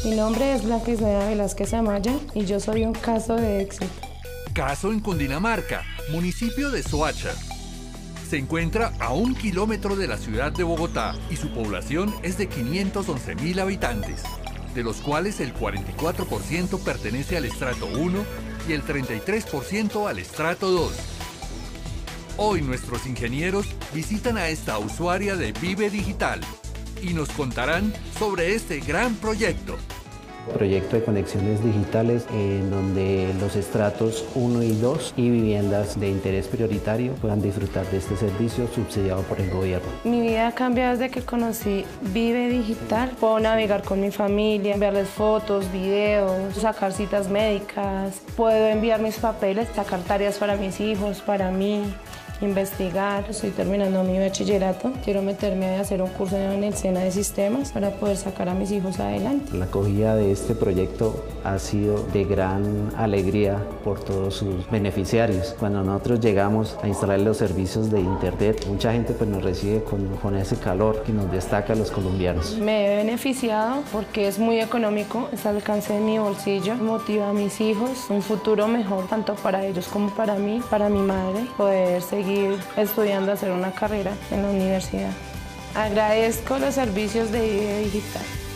Mi nombre es Blanca Isabel Velázquez Amaya y yo soy un caso de éxito. Caso en Cundinamarca, municipio de Soacha. Se encuentra a 1 kilómetro de la ciudad de Bogotá y su población es de 511.000 habitantes, de los cuales el 44% pertenece al estrato 1 y el 33% al estrato 2. Hoy nuestros ingenieros visitan a esta usuaria de Vive Digital y nos contarán sobre este gran proyecto. Proyecto de conexiones digitales en donde los estratos 1 y 2 y viviendas de interés prioritario puedan disfrutar de este servicio subsidiado por el gobierno. Mi vida ha cambiado desde que conocí Vive Digital. Puedo navegar con mi familia, enviarles fotos, videos, sacar citas médicas. Puedo enviar mis papeles, sacar tareas para mis hijos, para mí, investigar. Estoy terminando mi bachillerato. Quiero meterme a hacer un curso en el SENA de sistemas para poder sacar a mis hijos adelante. La acogida de este proyecto ha sido de gran alegría por todos sus beneficiarios. Cuando nosotros llegamos a instalar los servicios de internet, mucha gente pues nos recibe con ese calor que nos destaca a los colombianos. Me he beneficiado porque es muy económico, es al alcance de mi bolsillo, motiva a mis hijos, un futuro mejor tanto para ellos como para mí, para mi madre, poder seguir estudiando, hacer una carrera en la universidad. Agradezco los servicios de Vive Digital.